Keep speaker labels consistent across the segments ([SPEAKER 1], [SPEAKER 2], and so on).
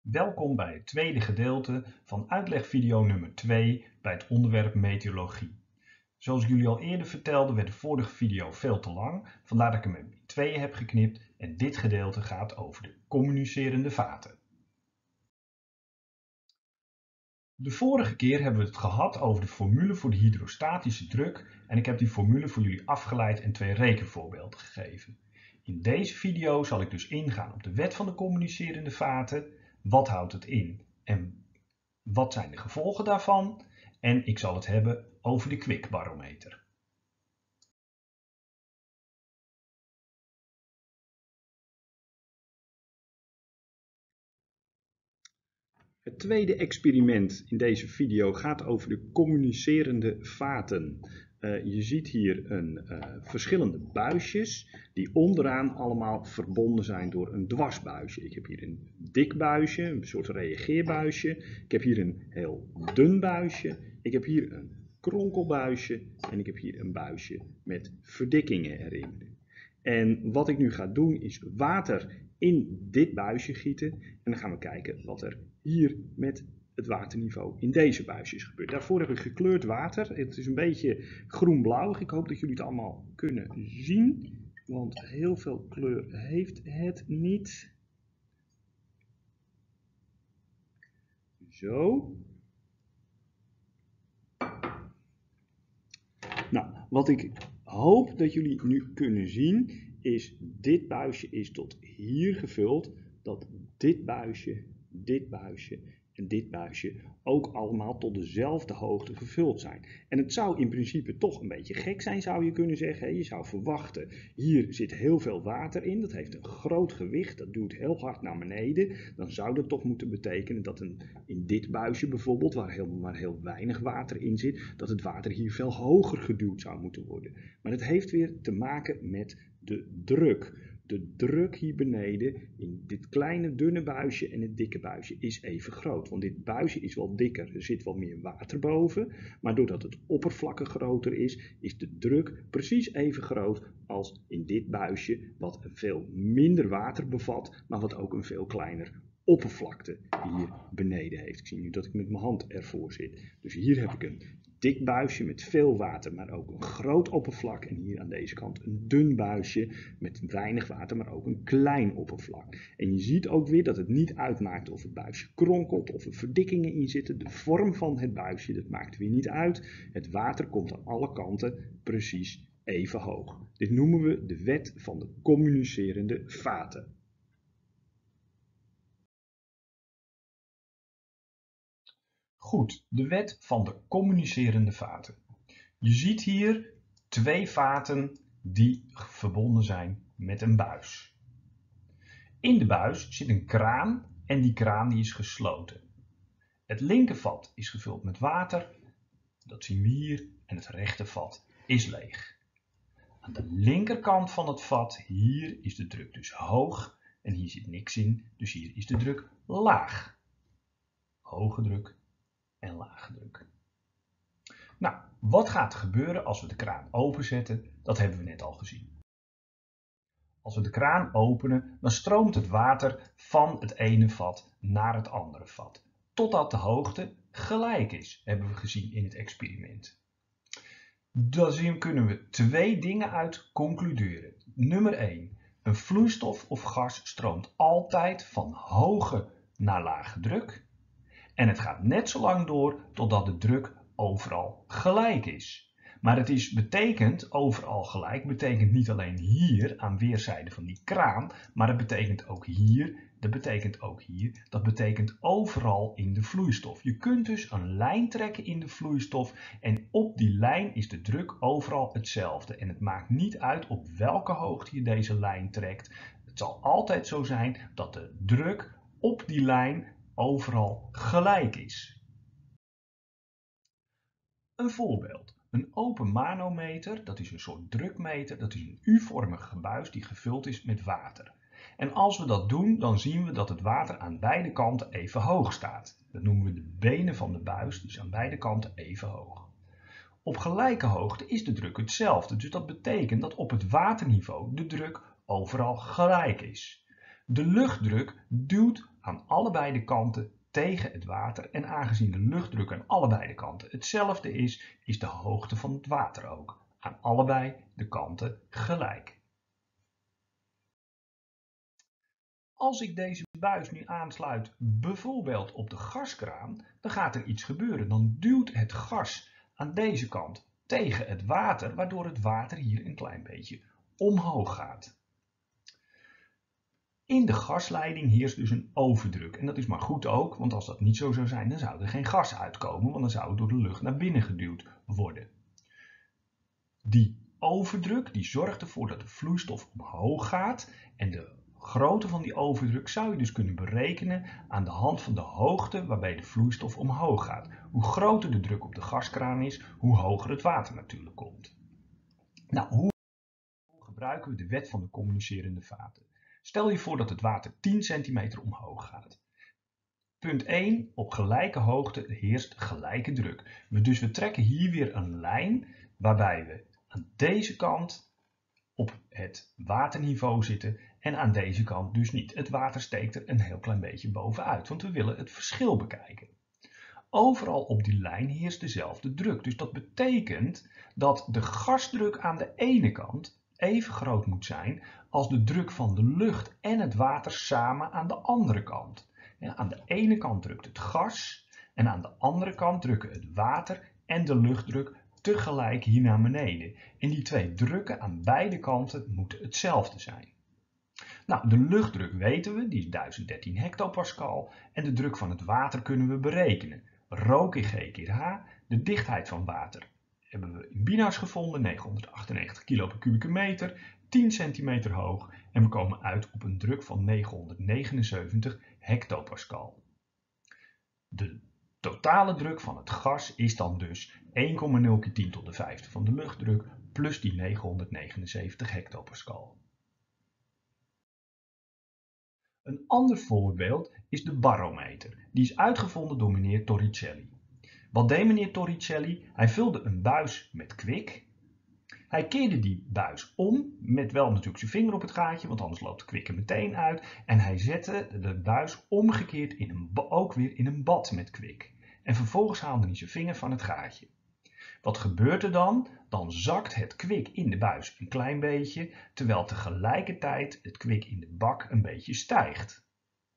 [SPEAKER 1] Welkom bij het tweede gedeelte van uitlegvideo nummer 2 bij het onderwerp meteorologie. Zoals ik jullie al eerder vertelde werd de vorige video veel te lang, vandaar dat ik hem in tweeën heb geknipt en dit gedeelte gaat over de communicerende vaten. De vorige keer hebben we het gehad over de formule voor de hydrostatische druk en ik heb die formule voor jullie afgeleid en 2 rekenvoorbeelden gegeven. In deze video zal ik dus ingaan op de wet van de communicerende vaten, wat houdt het in en wat zijn de gevolgen daarvan, en ik zal het hebben over de kwikbarometer. Het tweede experiment in deze video gaat over de communicerende vaten. Je ziet hier verschillende buisjes die onderaan allemaal verbonden zijn door een dwarsbuisje. Ik heb hier een dik buisje, een soort reageerbuisje. Ik heb hier een heel dun buisje. Ik heb hier een kronkelbuisje en ik heb hier een buisje met verdikkingen erin. En wat ik nu ga doen is water in dit buisje gieten en dan gaan we kijken wat er hier met het waterniveau in deze buisjes gebeurt. Daarvoor heb ik gekleurd water. Het is een beetje groen-blauwig. Ik hoop dat jullie het allemaal kunnen zien, want heel veel kleur heeft het niet. Zo. Nou, wat ik hoop dat jullie nu kunnen zien is dit buisje is tot hier gevuld, dat dit buisje en dit buisje ook allemaal tot dezelfde hoogte gevuld zijn. En het zou in principe toch een beetje gek zijn, zou je kunnen zeggen. Je zou verwachten, hier zit heel veel water in, dat heeft een groot gewicht, dat duwt heel hard naar beneden. Dan zou dat toch moeten betekenen dat in dit buisje bijvoorbeeld, waar heel weinig water in zit, dat het water hier veel hoger geduwd zou moeten worden. Maar het heeft weer te maken met de druk. De druk hier beneden in dit kleine dunne buisje en het dikke buisje is even groot. Want dit buisje is wel dikker, er zit wel meer water boven. Maar doordat het oppervlakte groter is de druk precies even groot als in dit buisje. Wat veel minder water bevat, maar wat ook een veel kleiner oppervlakte hier beneden heeft. Ik zie nu dat ik met mijn hand ervoor zit. Dus hier heb ik een dik buisje met veel water, maar ook een groot oppervlak. En hier aan deze kant een dun buisje met weinig water, maar ook een klein oppervlak. En je ziet ook weer dat het niet uitmaakt of het buisje kronkelt of er verdikkingen in zitten. De vorm van het buisje, dat maakt weer niet uit. Het water komt aan alle kanten precies even hoog. Dit noemen we de wet van de communicerende vaten. Goed, de wet van de communicerende vaten. Je ziet hier 2 vaten die verbonden zijn met een buis. In de buis zit een kraan en die kraan die is gesloten. Het linkervat is gevuld met water, dat zien we hier, en het rechtervat is leeg. Aan de linkerkant van het vat, hier is de druk dus hoog en hier zit niks in, dus hier is de druk laag. Hoge druk en lage druk. Nou, wat gaat er gebeuren als we de kraan openzetten? Dat hebben we net al gezien. Als we de kraan openen, dan stroomt het water van het ene vat naar het andere vat. Totdat de hoogte gelijk is, hebben we gezien in het experiment. Daar kunnen we 2 dingen uit concluderen. Nummer 1. Een vloeistof of gas stroomt altijd van hoge naar lage druk. En het gaat net zo lang door totdat de druk overal gelijk is. Maar het betekent overal gelijk, betekent niet alleen hier aan weerszijden van die kraan, maar het betekent ook hier, dat betekent ook hier, dat betekent overal in de vloeistof. Je kunt dus een lijn trekken in de vloeistof en op die lijn is de druk overal hetzelfde. En het maakt niet uit op welke hoogte je deze lijn trekt. Het zal altijd zo zijn dat de druk op die lijn overal gelijk is. Een voorbeeld. Een open manometer, dat is een soort drukmeter, dat is een U-vormige buis die gevuld is met water. En als we dat doen, dan zien we dat het water aan beide kanten even hoog staat. Dat noemen we de benen van de buis, dus aan beide kanten even hoog. Op gelijke hoogte is de druk hetzelfde, dus dat betekent dat op het waterniveau de druk overal gelijk is. De luchtdruk duwt aan allebei de kanten tegen het water en aangezien de luchtdruk aan allebei de kanten hetzelfde is de hoogte van het water ook aan allebei de kanten gelijk. Als ik deze buis nu aansluit bijvoorbeeld op de gaskraan, dan gaat er iets gebeuren. Dan duwt het gas aan deze kant tegen het water, waardoor het water hier een klein beetje omhoog gaat. In de gasleiding heerst dus een overdruk. En dat is maar goed ook, want als dat niet zo zou zijn, dan zou er geen gas uitkomen, want dan zou het door de lucht naar binnen geduwd worden. Die overdruk die zorgt ervoor dat de vloeistof omhoog gaat en de grootte van die overdruk zou je dus kunnen berekenen aan de hand van de hoogte waarbij de vloeistof omhoog gaat. Hoe groter de druk op de gaskraan is, hoe hoger het water natuurlijk komt. Nou, hoe gebruiken we de wet van de communicerende vaten? Stel je voor dat het water 10 centimeter omhoog gaat. Punt 1. Op gelijke hoogte heerst gelijke druk. Dus we trekken hier weer een lijn waarbij we aan deze kant op het waterniveau zitten en aan deze kant dus niet. Het water steekt er een heel klein beetje bovenuit, want we willen het verschil bekijken. Overal op die lijn heerst dezelfde druk. Dus dat betekent dat de gasdruk aan de ene kant even groot moet zijn als de druk van de lucht en het water samen aan de andere kant. Ja, aan de ene kant drukt het gas en aan de andere kant drukken het water en de luchtdruk tegelijk hier naar beneden. En die twee drukken aan beide kanten moeten hetzelfde zijn. Nou, de luchtdruk weten we, die is 1013 hectopascal. En de druk van het water kunnen we berekenen. Rho keer G keer H. De dichtheid van water hebben we in bina's gevonden, 998 kilo per kubieke meter, 10 centimeter hoog. En we komen uit op een druk van 979 hectopascal. De totale druk van het gas is dan dus 1,0 keer 10 tot de vijfde van de luchtdruk plus die 979 hectopascal. Een ander voorbeeld is de barometer. Die is uitgevonden door meneer Torricelli. Wat deed meneer Torricelli? Hij vulde een buis met kwik. Hij keerde die buis om, met wel natuurlijk zijn vinger op het gaatje, want anders loopt de kwik er meteen uit. En hij zette de buis omgekeerd ook weer in een bad met kwik. En vervolgens haalde hij zijn vinger van het gaatje. Wat gebeurt er dan? Dan zakt het kwik in de buis een klein beetje, terwijl tegelijkertijd het kwik in de bak een beetje stijgt.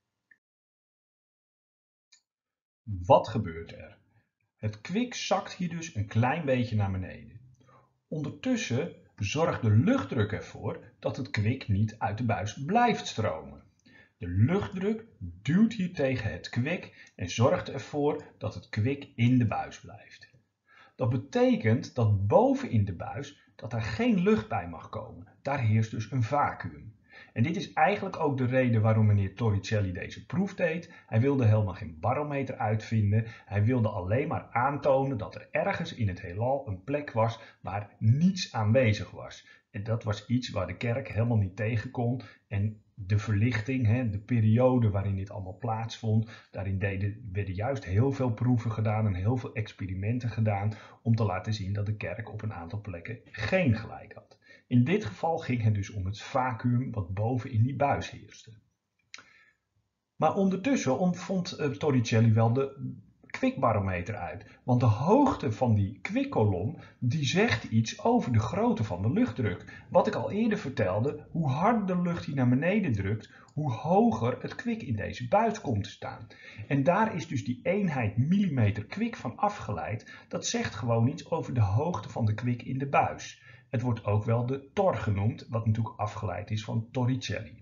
[SPEAKER 1] Wat gebeurt er? Het kwik zakt hier dus een klein beetje naar beneden. Ondertussen zorgt de luchtdruk ervoor dat het kwik niet uit de buis blijft stromen. De luchtdruk duwt hier tegen het kwik en zorgt ervoor dat het kwik in de buis blijft. Dat betekent dat boven in de buis dat er geen lucht bij mag komen. Daar heerst dus een vacuüm. En dit is eigenlijk ook de reden waarom meneer Torricelli deze proef deed. Hij wilde helemaal geen barometer uitvinden. Hij wilde alleen maar aantonen dat er ergens in het heelal een plek was waar niets aanwezig was. En dat was iets waar de kerk helemaal niet tegen kon. En de verlichting, de periode waarin dit allemaal plaatsvond, daarin werden juist heel veel proeven gedaan en heel veel experimenten gedaan om te laten zien dat de kerk op een aantal plekken geen gelijk had. In dit geval ging het dus om het vacuüm wat boven in die buis heerste. Maar ondertussen vond Torricelli wel de kwikbarometer uit. Want de hoogte van die kwikkolom die zegt iets over de grootte van de luchtdruk. Wat ik al eerder vertelde, hoe harder de lucht hier naar beneden drukt, hoe hoger het kwik in deze buis komt te staan. En daar is dus die eenheid millimeter kwik van afgeleid. Dat zegt gewoon iets over de hoogte van de kwik in de buis. Het wordt ook wel de tor genoemd, wat natuurlijk afgeleid is van Torricelli.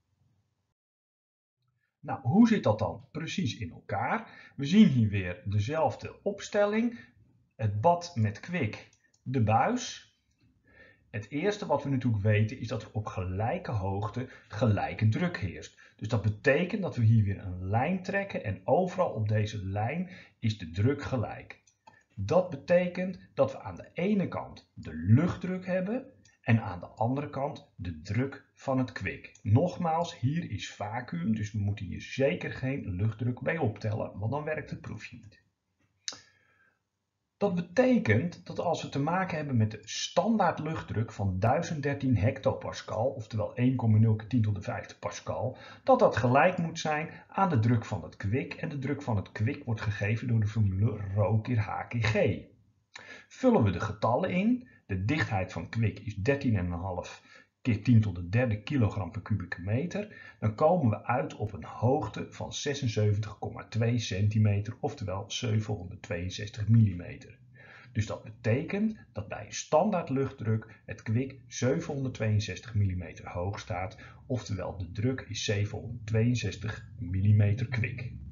[SPEAKER 1] Nou, hoe zit dat dan precies in elkaar? We zien hier weer dezelfde opstelling. Het bad met kwik, de buis. Het eerste wat we natuurlijk weten is dat er op gelijke hoogte gelijke druk heerst. Dus dat betekent dat we hier weer een lijn trekken en overal op deze lijn is de druk gelijk. Dat betekent dat we aan de ene kant de luchtdruk hebben en aan de andere kant de druk van het kwik. Nogmaals, hier is vacuüm, dus we moeten hier zeker geen luchtdruk bij optellen, want dan werkt het proefje niet.
[SPEAKER 2] Dat betekent dat als we te maken hebben met de standaard luchtdruk van 1013 hectopascal, oftewel 1,0 keer 10⁵ pascal, dat dat gelijk moet zijn aan de druk van het kwik. En de druk van het kwik wordt gegeven door de formule ρ keer h keer g. Vullen we de getallen in, de dichtheid van kwik is 13,5 keer 10⁻³ kilogram per kubieke meter, dan komen we uit op een hoogte van 76,2 centimeter, oftewel 762 mm. Dus dat betekent dat bij een standaard luchtdruk het kwik 762 mm hoog staat, oftewel de druk is 762 mm kwik.